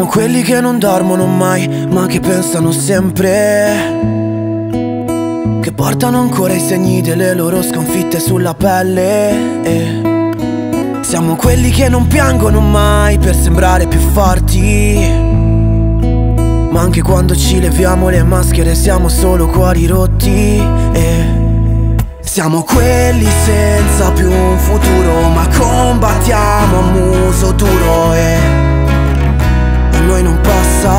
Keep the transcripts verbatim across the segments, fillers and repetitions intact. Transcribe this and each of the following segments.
quelli che non dormono mai, ma che pensano sempre, che portano ancora i segni delle loro sconfitte sulla pelle. E siamo quelli che non piangono mai per sembrare più forti, ma anche quando ci leviamo le maschere siamo solo cuori rotti. E siamo quelli senza più un futuro, ma combattiamo a muso duro e a noi non passa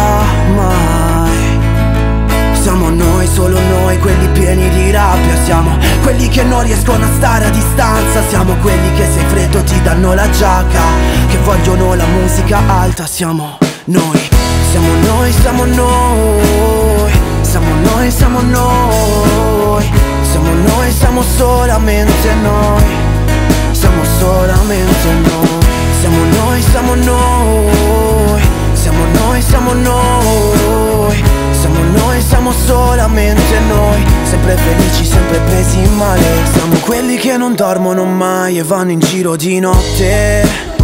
mai. Siamo noi, solo noi, quelli pieni di rabbia. Siamo quelli che non riescono a stare a distanza. Siamo quelli che se hai freddo ti danno la giacca, che vogliono la musica alta. Siamo noi, siamo noi, siamo noi, siamo noi, siamo noi, siamo noi, siamo solamente noi, siamo solamente noi, siamo noi, siamo noi, siamo noi, siamo noi, siamo noi, siamo solamente noi, sempre felici, sempre presi male. Siamo quelli che non dormono mai e vanno in giro di notte,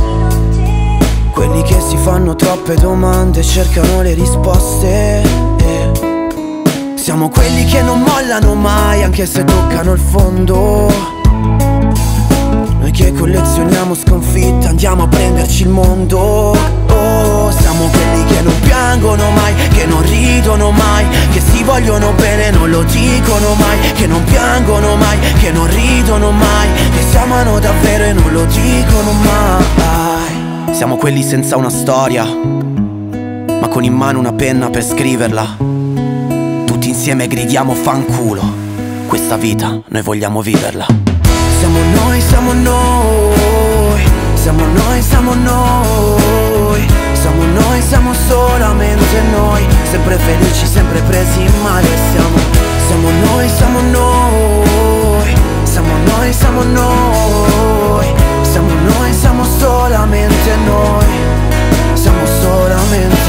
quelli che si fanno troppe domande e cercano le risposte. E siamo quelli che non mollano mai anche se toccano il fondo, noi che collezioniamo sconfitte, andiamo a prenderci il mondo. Oh, siamo quelli che non piangono mai, che non ridono mai, che si vogliono bene non lo dicono mai, che non piangono mai, che non ridono mai, che si amano davvero e non lo dicono mai. Siamo quelli senza una storia, ma con in mano una penna per scriverla. Tutti insieme gridiamo fanculo, questa vita noi vogliamo viverla. Siamo noi, siamo noi, siamo noi, siamo noi, siamo noi, siamo solamente noi, sempre felici, sempre presi in male. Siamo, siamo noi, siamo noi, siamo noi, siamo noi, siamo noi, siamo solamente noi, siamo solamente